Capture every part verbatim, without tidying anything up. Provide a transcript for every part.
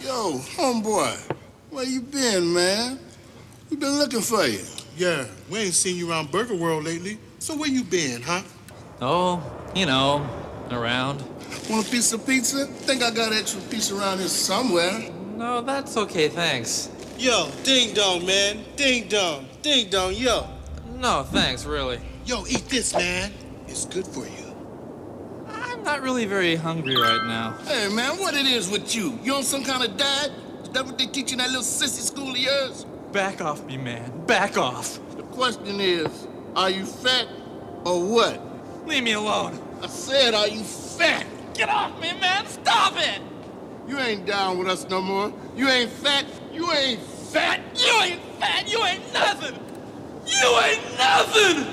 Yo, homeboy, where you been, man? We been looking for you. Yeah, we ain't seen you around Burger World lately. So where you been, huh? Oh, you know, around. Want a piece of pizza? Think I got extra pizza around here somewhere. No, that's okay, thanks. Yo, ding dong, man. Ding dong. Ding dong, yo. No, thanks, really. Yo, eat this, man. It's good for you. I'm not really very hungry right now. Hey, man, what it is with you? You on some kind of diet? Is that what they teach you in that little sissy school of yours? Back off me, man. Back off. The question is, are you fat or what? Leave me alone. I said, are you fat? Get off me, man. Stop it. You ain't down with us no more. You ain't fat. You ain't fat. You ain't fat. You ain't nothing. You ain't nothing.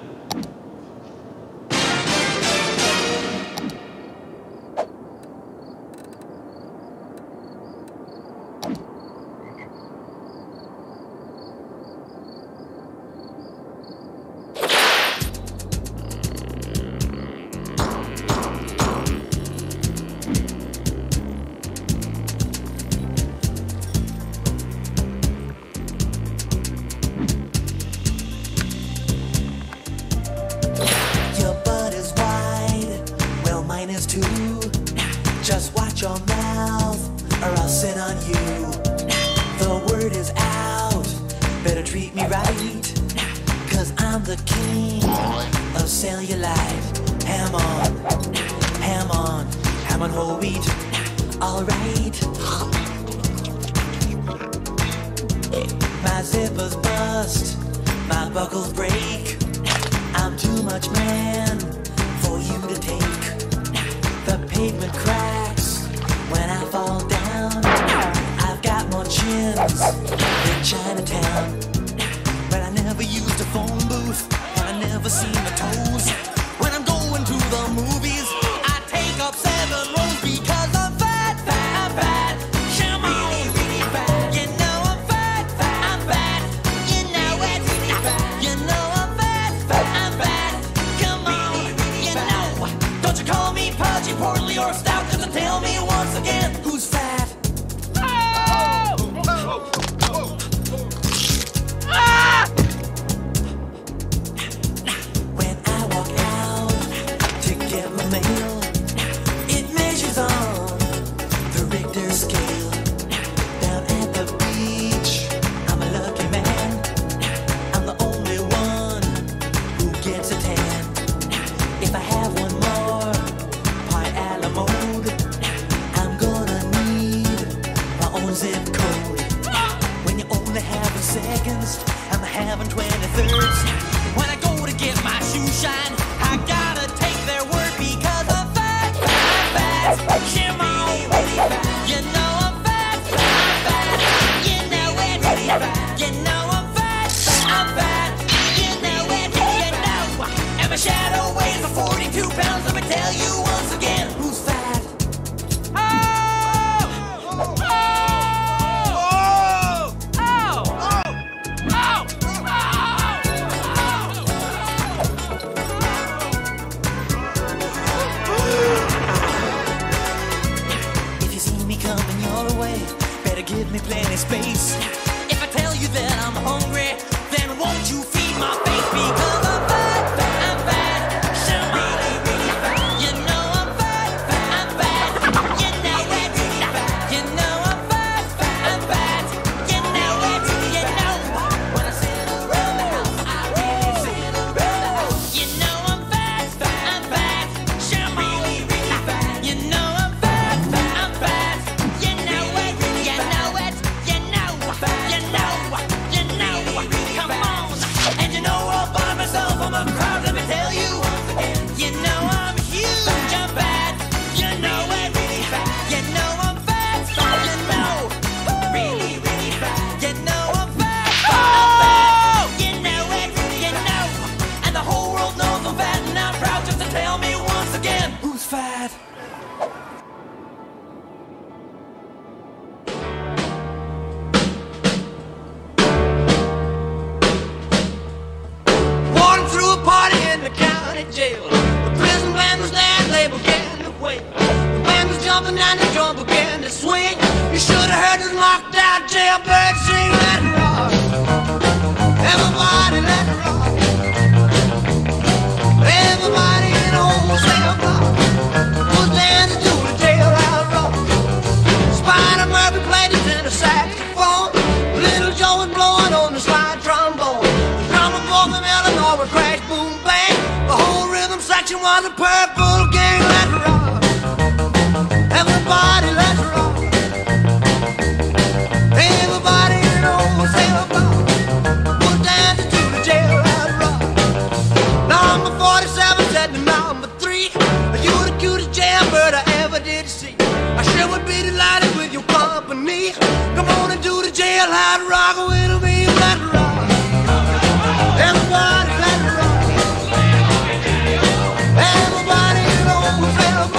Just watch your mouth, or I'll sit on you. The word is out, better treat me right, cause I'm the king of cellulite. Ham on, ham on, ham on whole wheat, alright. My zippers bust, my buckles break. I'm too much man for you to take. The pavement cracks when I fall down. I've got more chins than Chinatown. But I never used a phone booth, and I never seen my toes. When I'm going to the movies, I take up seven rows because I'm fat, fat, fat. Come on, you know I'm fat, fat, I'm fat. You know it, you know I'm fat, fat, I'm fat. Come on, you know. Don't you call me pudgy, portly, or stout, cause tell me once again who's fat. Oh! Oh! Oh! Ah! When I walk out to get my mail, it measures on the Richter scale. Down at the beach, I'm a lucky man. I'm the only one who gets a tan. If I have one more pie a la mode, I'm gonna need my own zip code. When you only have seconds, I'm having twenty-thirds. When I go to get my shoe shine, I gotta take their word because I'm fat, fat, fat. Come on, you know I'm fat, fat, fat. You know it, you know I'm fat, I'm fat. You know it, you know. And my shadow weighs forty-two pounds. Let me tell you once again who's fat. Oh! Oh! Oh! If you see me coming your way, better give me plenty space. If I tell you that I'm hungry, then won't you feed my face? Because I'm fat, fat, I'm fat. Some really, really fat. You know I'm fat, fat, I'm fat. You know it, you know I'm fat, fat, I'm fat. You know it, you know. When I sit around the house, I really sit around the house. You know I'm fat, fat, I'm fat. Some really, really fat. You know I'm fat, fat, I'm fat. You know it, you know it, you know, you know, you know. Come on, and you know all by myself, I'm a crowd. Let me tell you once again, you know I'm huge, I'm fat. You know it, really fat. You know I'm fat, you know, really, really fat. You know I'm fat, I'm fat. You know it, you know, and the whole world knows I'm fat, and I'm proud just to tell me once again who's fat. Walking through a party in the county jail. The prison band was there, they began to wail. The band band was jumping and the drum began to swing. You should have heard the knocked out jailbird sing. Let it rock, everybody let it rock. Everybody in the whole cell block was dancing to the jailhouse rock. Spider Murphy played the tenor saxophone. Little Joe was blowing on the slide trombone. The drummer boy from Illinois would crash, boom, bang. The whole rhythm section was a purple gang. Let it rock, everybody let it rock. Everybody in the whole cell block was dancing to the jailhouse rock. Number forty-seven said to number three, "You the cutest jailbird I ever did see. I sure would be delighted with your company. Come on and do the jailhouse rock with me. Let it rock, everybody let it rock. Everybody in the whole cell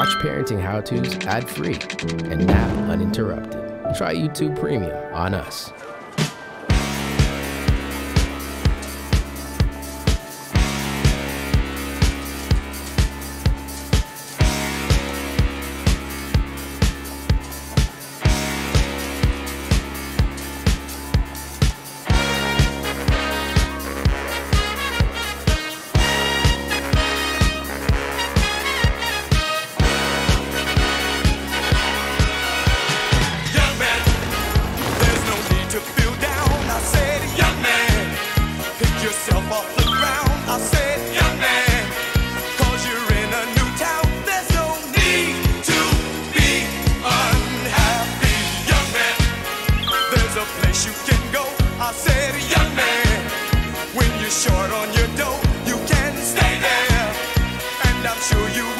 Watch parenting how-tos ad-free and nap uninterrupted. Try YouTube Premium on us. You can go. I said, young man, when you're short on your dough, you can stay there, and I'm sure you will.